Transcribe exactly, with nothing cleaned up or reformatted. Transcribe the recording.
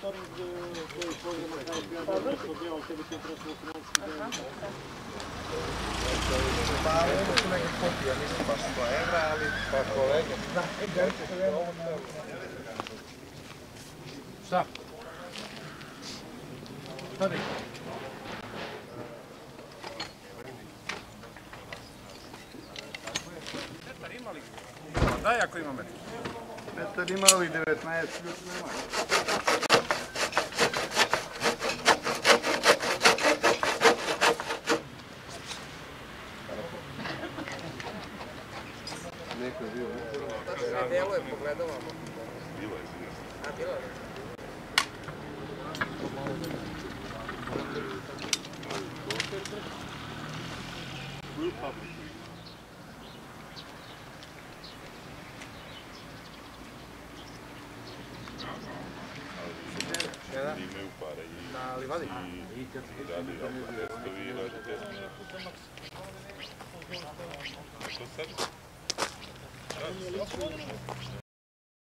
monitoring koji programa kao prijatelj što bio, ali tebi ti je trebalo financijski deo. Pa ovo su neke kopije, nisu baš sto evra, ali pa kolege. Šta? Šta ti? Metar ima li? Daj ako ima metar. Metar ima ovih devetnaest, još nema. Neko je bio. Sve delo je pogledavamo. Bilo je. A, bilo je. Imaju pare i Na livadi? radi testovi i radi testovi. Što sad?